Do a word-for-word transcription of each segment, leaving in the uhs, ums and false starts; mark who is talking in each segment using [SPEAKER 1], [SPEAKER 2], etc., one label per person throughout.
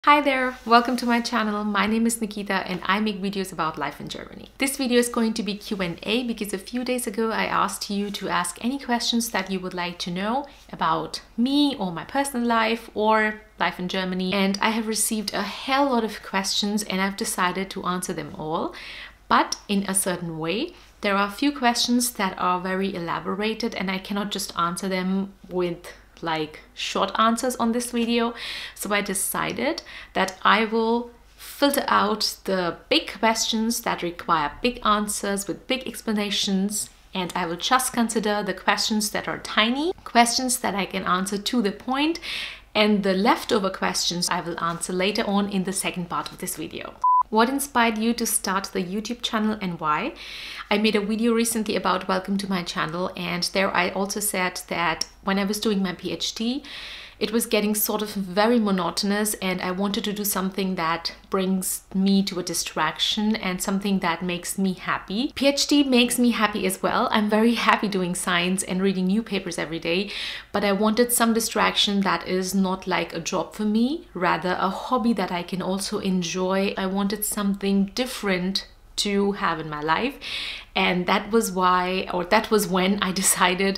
[SPEAKER 1] Hi there, welcome to my channel. My name is Nikita and I make videos about life in Germany. This video is going to be Q and A because a few days ago I asked you to ask any questions that you would like to know about me or my personal life or life in Germany, and I have received a hell lot of questions and I've decided to answer them all, but in a certain way. There are a few questions that are very elaborated and I cannot just answer them with like short answers on this video. So I decided that I will filter out the big questions that require big answers with big explanations, and I will just consider the questions that are tiny, questions that I can answer to the point, and the leftover questions I will answer later on in the second part of this video. What inspired you to start the YouTube channel and why? I made a video recently about welcome to my channel, and there I also said that when I was doing my PhD, it was getting sort of very monotonous and I wanted to do something that brings me to a distraction and something that makes me happy. PhD makes me happy as well. I'm very happy doing science and reading new papers every day, but I wanted some distraction that is not like a job for me, rather a hobby that I can also enjoy. I wanted something different to have in my life, and that was why, or that was when I decided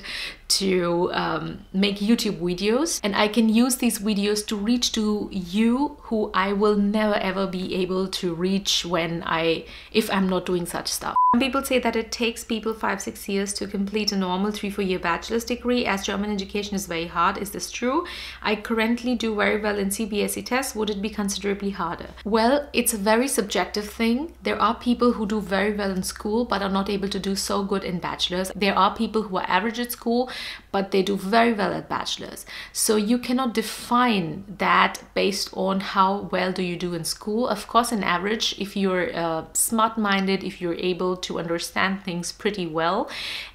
[SPEAKER 1] to um, make YouTube videos, and I can use these videos to reach to you who I will never ever be able to reach when I if I'm not doing such stuff. Some people say that it takes people five six years to complete a normal three four year bachelor's degree, as German education is very hard. Is this true? I currently do very well in C B S E tests. Would it be considerably harder? Well, it's a very subjective thing. There are people who do very well in school but are not able to do so good in bachelor's. There are people who are average at school but they do very well at bachelor's. So you cannot define that based on how well do you do in school. Of course, an average, if you're uh, smart-minded, if you're able to understand things pretty well,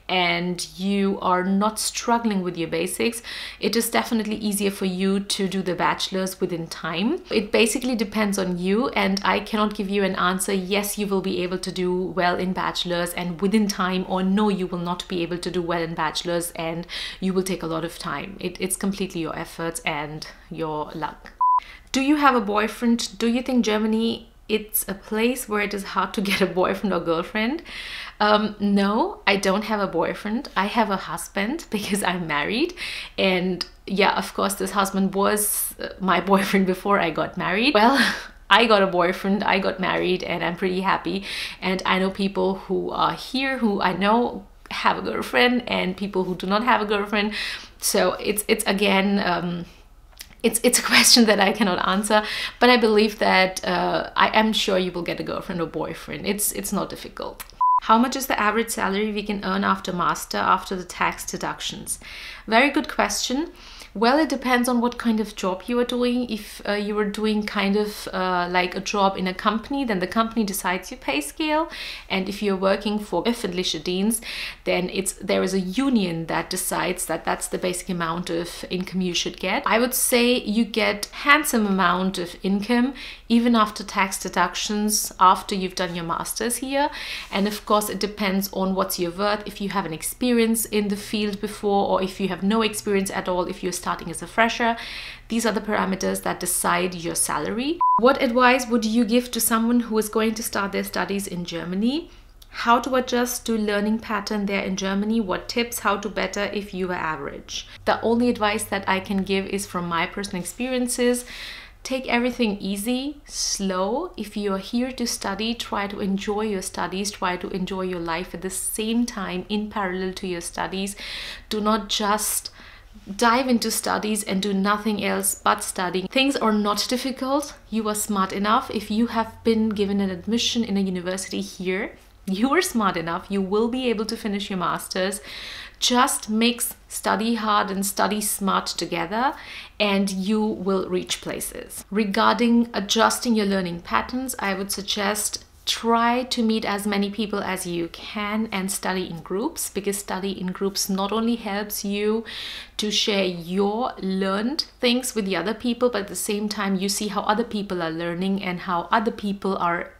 [SPEAKER 1] and you are not struggling with your basics, it is definitely easier for you to do the bachelor's within time. It basically depends on you, and I cannot give you an answer, yes, you will be able to do well in bachelor's and within time, or no, you will not be able to do well in bachelor's and you will take a lot of time. It, it's completely your efforts and your luck. Do you have a boyfriend? Do you think Germany it's a place where it is hard to get a boyfriend or girlfriend? Um, no, I don't have a boyfriend. I have a husband because I'm married. And yeah, of course, this husband was my boyfriend before I got married. Well, I got a boyfriend, I got married, and I'm pretty happy. And I know people who are here who I know have a girlfriend and people who do not have a girlfriend. So it's, it's again, um, It's, it's a question that I cannot answer, but I believe that uh, I am sure you will get a girlfriend or boyfriend. It's, it's not difficult. How much is the average salary we can earn after master, after the tax deductions? Very good question. Well, it depends on what kind of job you are doing. If uh, you are doing kind of uh, like a job in a company, then the company decides your pay scale. And if you're working for öffentliche Dienst, then it's there is a union that decides that that's the basic amount of income you should get. I would say you get handsome amount of income even after tax deductions, after you've done your masters here. And of course, it depends on what's your worth. If you have an experience in the field before, or if you have no experience at all, if you're starting as a fresher, these are the parameters that decide your salary. What advice would you give to someone who is going to start their studies in Germany? How to adjust to learning pattern there in Germany? What tips? How to better if you are average? The only advice that I can give is from my personal experiences. Take everything easy, slow. If you are here to study, try to enjoy your studies, try to enjoy your life at the same time in parallel to your studies. Do not just dive into studies and do nothing else but studying. Things are not difficult. You are smart enough. If you have been given an admission in a university here, you are smart enough. You will be able to finish your masters. Just mix study hard and study smart together and you will reach places. Regarding adjusting your learning patterns, I would suggest try to meet as many people as you can and study in groups, because study in groups not only helps you to share your learned things with the other people, but at the same time you see how other people are learning and how other people are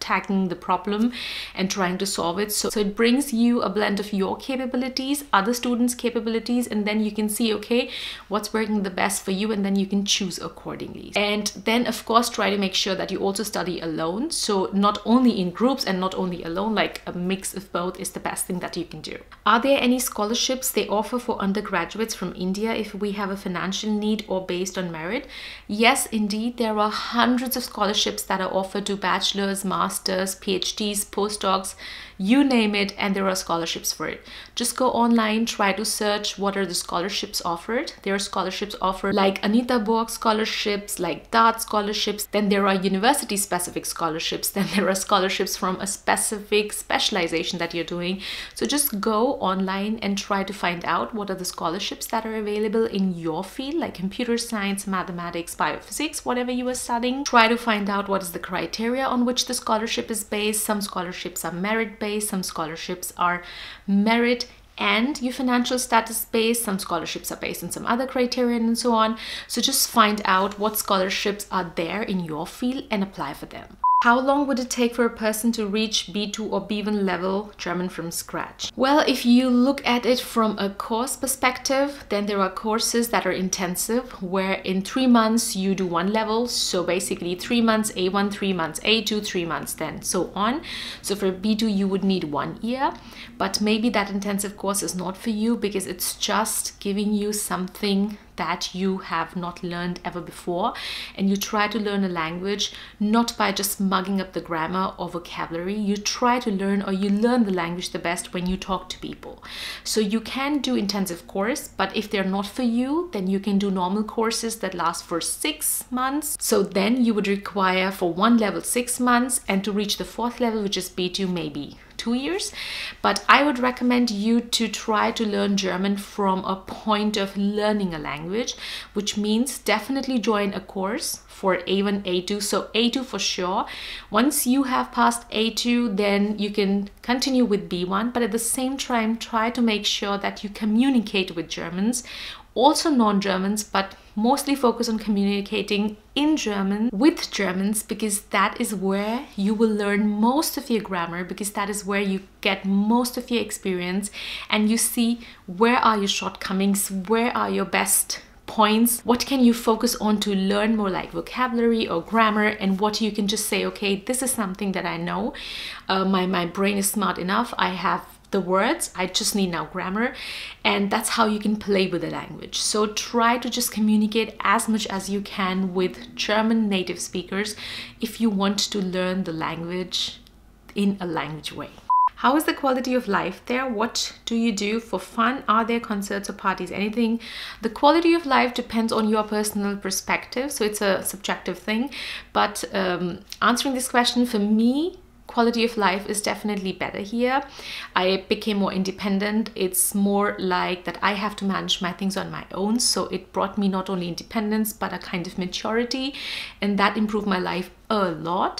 [SPEAKER 1] tackling the problem and trying to solve it. So, so it brings you a blend of your capabilities, other students' capabilities, and then you can see, okay, what's working the best for you, and then you can choose accordingly. And then of course try to make sure that you also study alone. So not only in groups and not only alone, like a mix of both is the best thing that you can do. Are there any scholarships they offer for undergraduates from India if we have a financial need or based on merit? Yes, indeed, there are hundreds of scholarships that are offered to bachelor's, master's, PhDs, postdocs, you name it, and there are scholarships for it. Just go online, try to search what are the scholarships offered. There are scholarships offered like Anita Borg scholarships, like Dart scholarships. Then there are university specific scholarships. Then there are scholarships from a specific specialization that you're doing. So just go online and try to find out what are the scholarships that are available in your field, like computer science, mathematics, biophysics, whatever you are studying. Try to find out what is the criteria on which the scholarship is based. Some scholarships are merit-based, some scholarships are merit and your financial status based, some scholarships are based on some other criteria and so on. So just find out what scholarships are there in your field and apply for them. How long would it take for a person to reach B two or B one level German from scratch? Well, if you look at it from a course perspective, then there are courses that are intensive, where in three months you do one level. So basically three months A one, three months A two, three months then so on. So for B two you would need one year, but maybe that intensive course is not for you because it's just giving you something that you have not learned ever before, and you try to learn a language not by just mugging up the grammar or vocabulary. You try to learn, or you learn the language the best when you talk to people. So you can do intensive course, but if they're not for you, then you can do normal courses that last for six months. So then you would require for one level six months, and to reach the fourth level, which is B two, maybe two years. But I would recommend you to try to learn German from a point of learning a language, which means definitely join a course for A one, A two. So A two for sure. Once you have passed A two, then you can continue with B one, but at the same time try to make sure that you communicate with Germans, also non-Germans, but mostly focus on communicating in German with Germans, because that is where you will learn most of your grammar, because that is where you get most of your experience and you see where are your shortcomings, where are your best points, what can you focus on to learn more, like vocabulary or grammar, and what you can just say, okay, this is something that I know, uh, my, my brain is smart enough, I have the words, I just need now grammar, and that's how you can play with the language. So try to just communicate as much as you can with German native speakers if you want to learn the language in a language way. How is the quality of life there? What do you do for fun? Are there concerts or parties? Anything? The quality of life depends on your personal perspective, so it's a subjective thing. But um, answering this question, for me, quality of life is definitely better here. I became more independent. It's more like that I have to manage my things on my own. So it brought me not only independence, but a kind of maturity, and that improved my life a lot.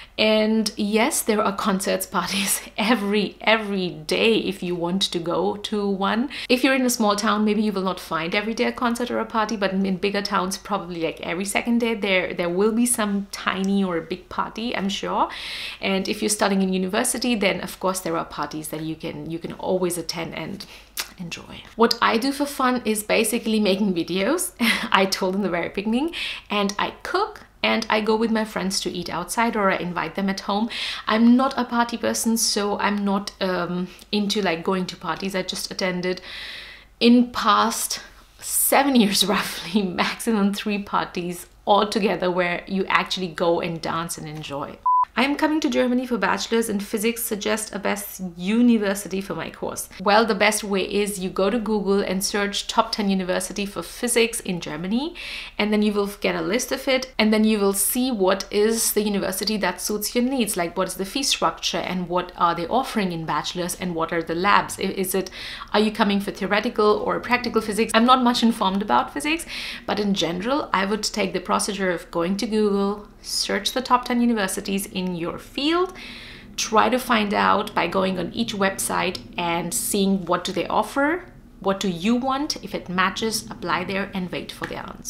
[SPEAKER 1] And yes, there are concerts, parties every every day if you want to go to one. If you're in a small town, maybe you will not find every day a concert or a party, but in bigger towns, probably like every second day there there will be some tiny or big party, I'm sure. And if you're studying in university, then of course there are parties that you can you can always attend and enjoy. What I do for fun is basically making videos. I told in the very beginning, and I cook. And I go with my friends to eat outside, or I invite them at home. I'm not a party person, so I'm not um, into like going to parties. I just attended in past seven years roughly, maximum three parties all together where you actually go and dance and enjoy. I am coming to Germany for bachelor's in physics. Suggest a best university for my course. Well, the best way is you go to Google and search top ten university for physics in Germany, and then you will get a list of it, and then you will see what is the university that suits your needs, like what is the fee structure and what are they offering in bachelor's and what are the labs. Is it, are you coming for theoretical or practical physics? I'm not much informed about physics, but in general, I would take the procedure of going to Google, search the top ten universities in your field, try to find out by going on each website and seeing what do they offer, what do you want, if it matches, apply there and wait for their answer.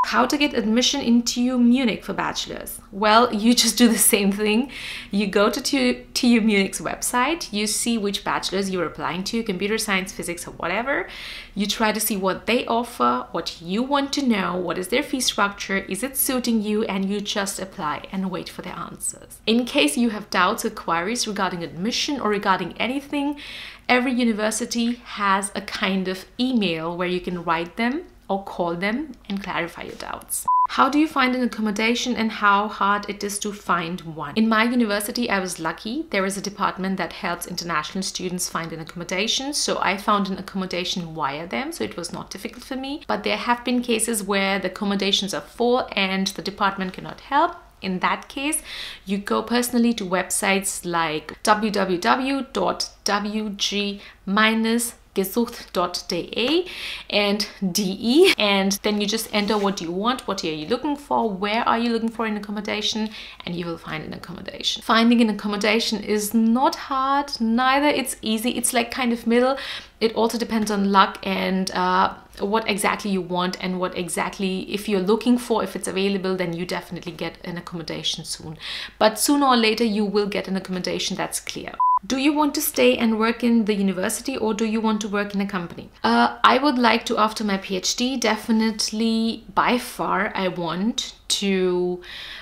[SPEAKER 1] How to get admission into Munich for bachelor's? Well, you just do the same thing. You go to T U Munich's website, you see which bachelor's you're applying to, computer science, physics, or whatever. You try to see what they offer, what you want to know, what is their fee structure, is it suiting you, and you just apply and wait for their answers. In case you have doubts or queries regarding admission or regarding anything, every university has a kind of email where you can write them or call them and clarify your doubts. How do you find an accommodation and how hard it is to find one? In my university, I was lucky. There is a department that helps international students find an accommodation. So I found an accommodation via them, so it was not difficult for me. But there have been cases where the accommodations are full and the department cannot help. In that case, you go personally to websites like w w w dot w g dash gesucht dot de and de, and then you just enter what you want, what are you looking for, where are you looking for an accommodation, and you will find an accommodation. Finding an accommodation is not hard, neither it's easy. It's like kind of middle. It also depends on luck and uh, what exactly you want and what exactly, if you're looking for, if it's available, then you definitely get an accommodation soon. But sooner or later you will get an accommodation, that's clear. Do you want to stay and work in the university or do you want to work in a company? Uh, I would like to, after my PhD, definitely by far I want to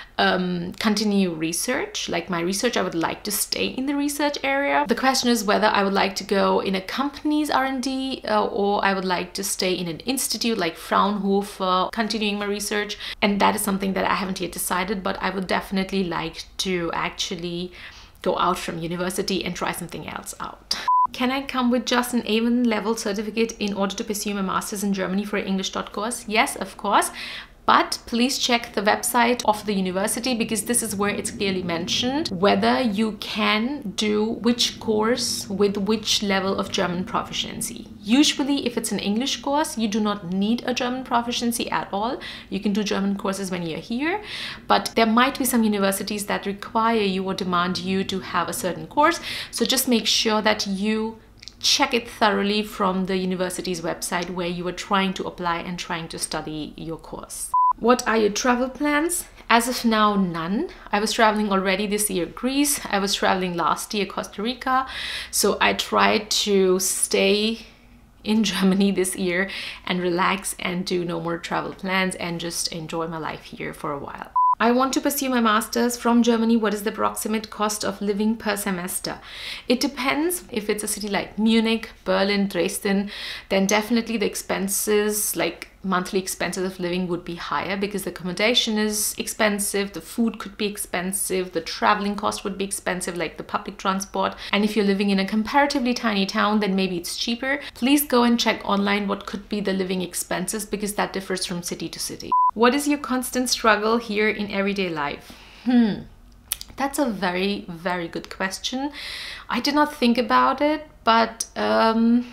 [SPEAKER 1] um, continue research. Like my research, I would like to stay in the research area. The question is whether I would like to go in a company's R and D uh, or I would like to stay in an institute like Fraunhofer, continuing my research. And that is something that I haven't yet decided, but I would definitely like to actually go out from university and try something else out. Can I come with just an A one level certificate in order to pursue my master's in Germany for an English dot course? Yes, of course. But please check the website of the university because this is where it's clearly mentioned whether you can do which course with which level of German proficiency. Usually, if it's an English course, you do not need a German proficiency at all. You can do German courses when you're here, but there might be some universities that require you or demand you to have a certain course. So just make sure that you check it thoroughly from the university's website where you are trying to apply and trying to study your course. What are your travel plans? As of now, none. I was traveling already this year Greece. I was traveling last year Costa Rica. So I tried to stay in Germany this year and relax and do no more travel plans and just enjoy my life here for a while. I want to pursue my master's from Germany. What is the approximate cost of living per semester? It depends. If it's a city like Munich, Berlin, Dresden, then definitely the expenses, like monthly expenses of living, would be higher because the accommodation is expensive, the food could be expensive, the traveling cost would be expensive, like the public transport. And if you're living in a comparatively tiny town, then maybe it's cheaper. Please go and check online what could be the living expenses because that differs from city to city. What is your constant struggle here in everyday life? Hmm, that's a very, very good question. I did not think about it, but um,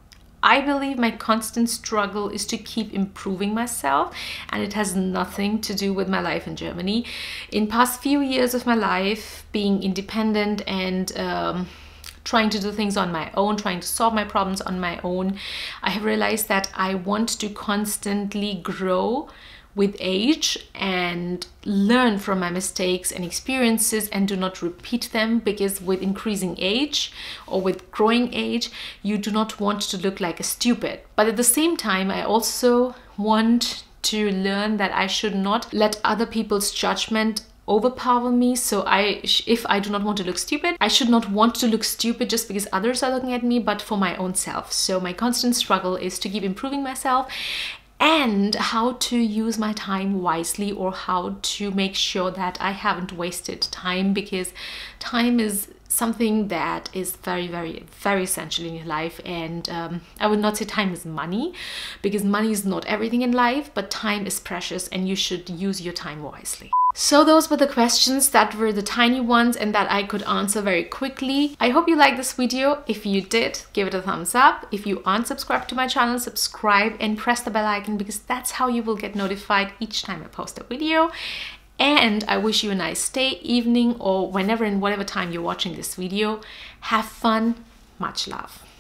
[SPEAKER 1] I believe my constant struggle is to keep improving myself, and it has nothing to do with my life in Germany. In past few years of my life, being independent and um, trying to do things on my own, trying to solve my problems on my own, I have realized that I want to constantly grow with age and learn from my mistakes and experiences and do not repeat them, because with increasing age or with growing age, you do not want to look like a stupid. But at the same time, I also want to learn that I should not let other people's judgment overpower me. So I, if I do not want to look stupid, I should not want to look stupid just because others are looking at me, but for my own self. So my constant struggle is to keep improving myself and how to use my time wisely, or how to make sure that I haven't wasted time, because time is something that is very, very, very essential in your life. And um, I would not say time is money, because money is not everything in life, but time is precious and you should use your time wisely. So those were the questions that were the tiny ones and that I could answer very quickly. I hope you liked this video. If you did, give it a thumbs up. If you aren't subscribed to my channel, subscribe and press the bell icon, because that's how you will get notified each time I post a video. And I wish you a nice day, evening, or whenever and whatever time you're watching this video. Have fun. Much love.